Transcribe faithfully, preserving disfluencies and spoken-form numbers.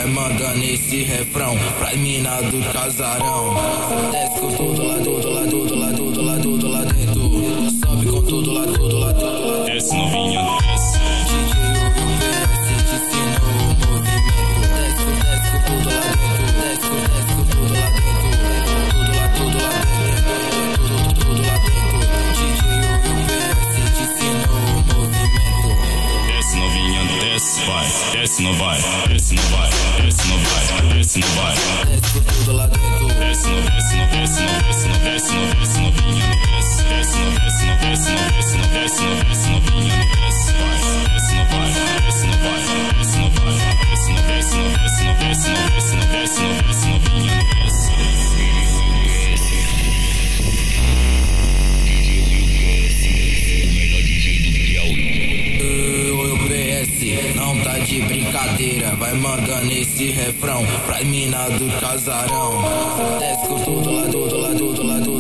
vai mandando esse refrão pra mina do casarão. Desce com tudo lá, tudo lá, tudo lá, tudo lá, tudo lá dentro. Sobe com tudo lá, tudo lá, tudo lá. Desce novinha, desce. D J Will P S te ensinou o movimento. Desce, desce com tudo lá dentro. Desce, desce com tudo lá dentro. Tudo lá, tudo lá dentro. Tudo, tudo lá dentro. D J Will P S te ensinou o movimento. Desce novinha, desce, vai. Desce não vai, desce não vai, desce não vai, desce não vai. Desce com tudo lá dentro. Desce não, desce não, desce não, desce não, desce não, desce novinha, desce. Desce não, desce não, desce não, desce não, desce não, desce novinha, desce. Vai, desce não vai, desce não vai, desce não vai, desce não, desce não, desce não, desce não, desce não, desce não, desce novinha, desce. Não tá de brincadeira, vai mandando esse refrão pra mina do casarão. Desce com tudo lá, tudo lá, tudo lá, tudo